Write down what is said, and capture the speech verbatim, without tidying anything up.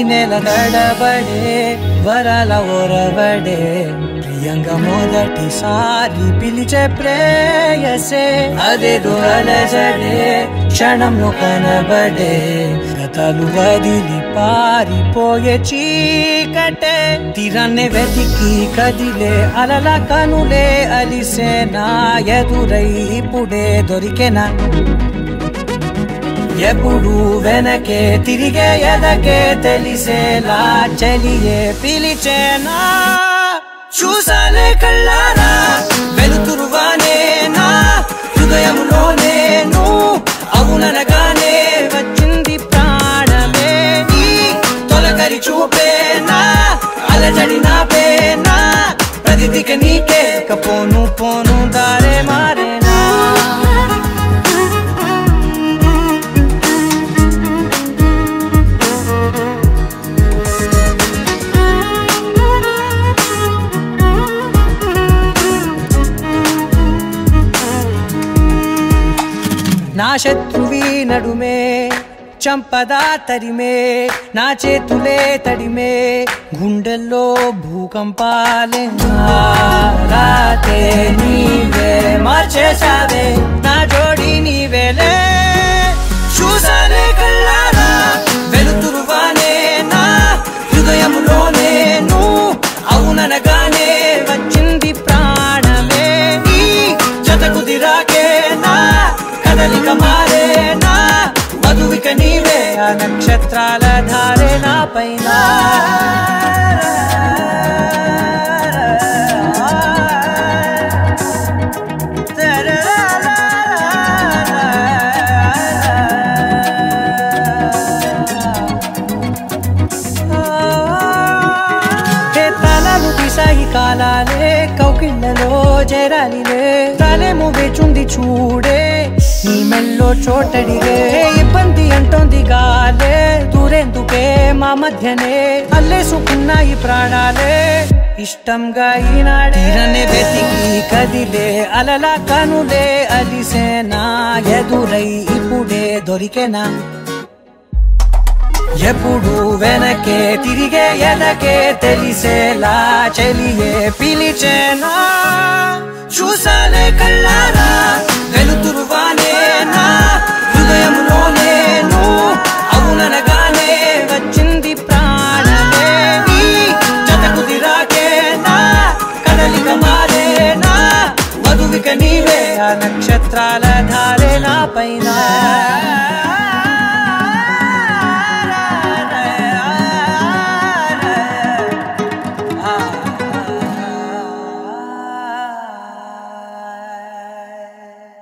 నెల గడబడే వరాల ఓరవడే ప్రియంగా మొదటిసారి పిలిచే ప్రేయసే అదేదో అలజడే క్షణంలో కనబడే గతాలు వదిలి పారిపోయే చీకటే తీరాన్నే వెతికి కదిలే అలల కనులే అలిసేనా ఎదురై ఇప్పుడే దొరికెనా ఎప్పుడు వెనకే తిరిగే ఎదకే తెలిసేలా చలియే పిలిచేనా చూసాలే కళ్ళారా వెలుతురువానే నా హృదయంలో నేను అవుననగానే వచ్చింది ప్రాణమే నీ తొలకరి చూపేనా అలజడి నా పేనా ప్రతిదిక నీకే కపోను పోను దారే మారేనా నా శత్రువి నడుమే చంపదా తరిమే నా చేతులే తడిమే గుండెల్లో భూకంపాలే రాతే నీవే మార్చేసావే నా జోడి నీవేలే చూసాలే కళ్ళారా వెలుతురువానే నా హృదయంలో నేను అవుననగానే వచ్చింది ప్రాణమే నీ జత కుదిరాకే నా కదలిక మారేనా మధువిక నీవే ఆ నక్షత్రాల ధారే నా పైన తలలు దిశాయి కాలాలే కౌకిళ్ళలో చేరాలిలే తలేమో వేచుంది చూడే నీ మెల్లో చోటడిగే ఇబ్బంది అంటోంది గాలే దూరేందుకే మా మధ్యనే అల్లేసుకున్నాయి ప్రాణాలే ఇష్టంగా ఈనాడే తీరనే వెతికి కదిలే అలల కనులే అలిసేనా ఎదురై ఇప్పుడే దొరికెనా ఎప్పుడు వెనకే తిరిగే ఎదకే తెలిసేలా చలియే పిలిచేనా చూసాలే కళ్ళారా వెలుతురువానే నా హృదయంలో నేను అవుననగానే వచ్చింది ప్రాణమే నీ జత కుదిరాకే నా కదలిక మారేనా మధువిక నీవే ఆ నక్షత్రాల ధారే నా పైన